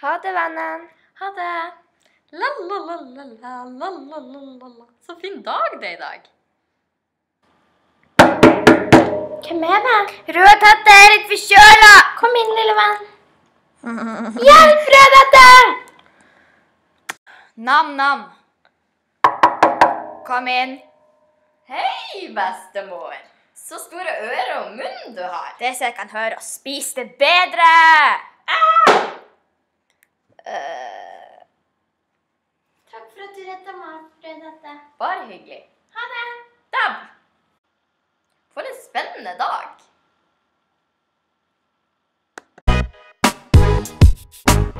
Ha det, vennen. Ha det. La-la-la-la-la-la-la-la-la. Så fin dag det I dag. Hvem det? Rødhette er litt forkjøla. Kom inn, lille venn. Hjelp, Rødhette! Nam-nam. Kom inn. Hei, bestemor. Så store ører og munn du har. Det så jeg kan høre og spise det bedre. Takk for at du rettet meg, Rødhette. Bare hyggelig. Ha det. Dab. For en spennende dag.